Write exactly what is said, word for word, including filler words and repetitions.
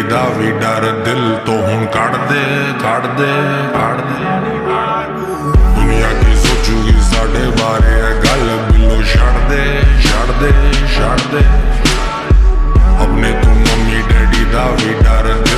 Daddy दा भी डर दिल तो हुण कढ़ दे कढ़ दे कढ़ दे। दुनिया की सोचूगी साढ़े बारे गल बिलो छड़ दे छड़ दे छड़ दे। अपने तू मम्मी डैडी दा भी डर